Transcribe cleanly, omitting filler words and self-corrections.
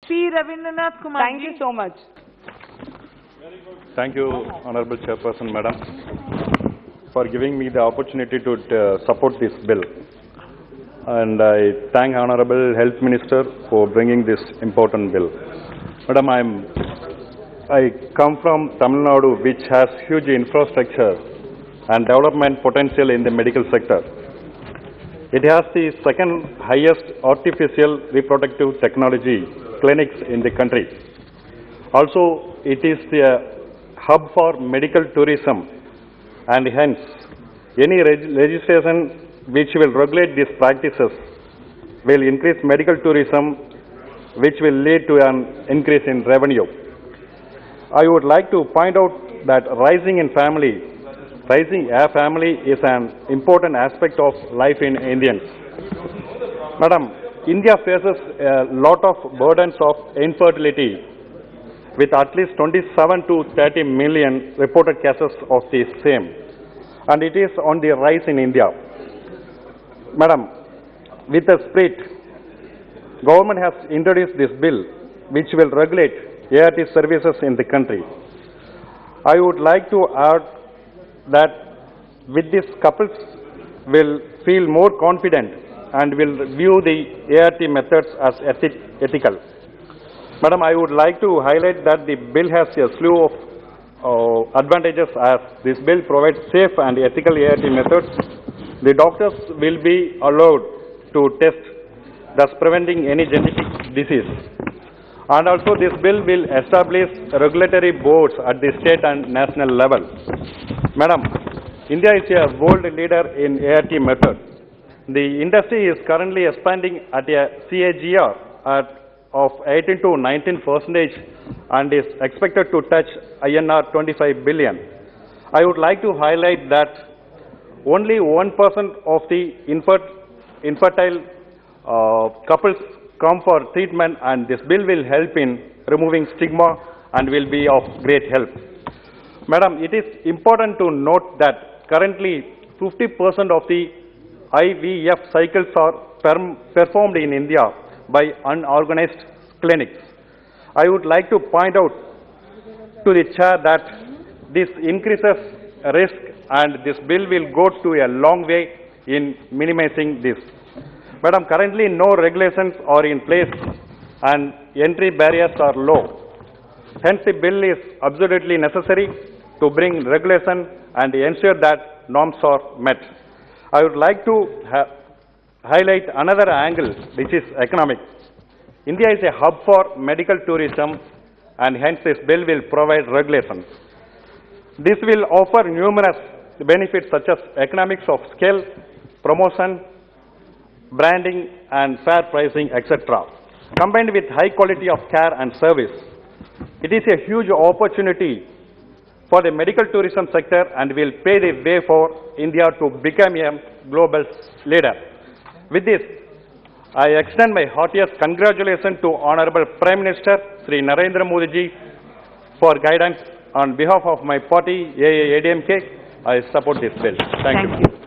P. Ravindranath Kumar. Thank you so much. Thank you, Honorable Chairperson, Madam, for giving me the opportunity to support this bill. And I thank Honorable Health Minister for bringing this important bill. Madam, I come from Tamil Nadu, which has huge infrastructure and development potential in the medical sector. It has the second highest artificial reproductive technology clinics in the country. Also, it is the hub for medical tourism, and hence any legislation which will regulate these practices will increase medical tourism, which will lead to an increase in revenue. I would like to point out that raising a family is an important aspect of life in Indians. Madam, India faces a lot of burdens of infertility, with at least 27 to 30 million reported cases of the same, and it is on the rise in India. Madam, with the spirit, government has introduced this bill which will regulate ART services in the country. I would like to add that with this, couples will feel more confident and will view the ART methods as ethical. Madam, I would like to highlight that the bill has a slew of advantages, as this bill provides safe and ethical ART methods. The doctors will be allowed to test, thus preventing any genetic disease. And also this bill will establish regulatory boards at the state and national level. Madam, India is a world leader in ART method. The industry is currently expanding at a CAGR of 18 to 19% and is expected to touch INR 25 billion. I would like to highlight that only 1% of the infertile couples come for treatment, and this bill will help in removing stigma and will be of great help. Madam, it is important to note that currently 50% of the IVF cycles are performed in India by unorganized clinics. I would like to point out to the chair that this increases risk, and this bill will go to a long way in minimizing this. Madam, currently no regulations are in place and entry barriers are low. Hence, the bill is absolutely necessary to bring regulation and ensure that norms are met. I would like to highlight another angle, which is economic. India is a hub for medical tourism, and hence this bill will provide regulations. This will offer numerous benefits such as economics of scale, promotion, branding and fair pricing, etc. Combined with high quality of care and service, it is a huge opportunity for the medical tourism sector and will pave the way for India to become a global leader. With this, I extend my heartiest congratulations to Honorable Prime Minister Sri Narendra Modi ji for guidance. On behalf of my party, AIADMK, I support this bill. Thank you.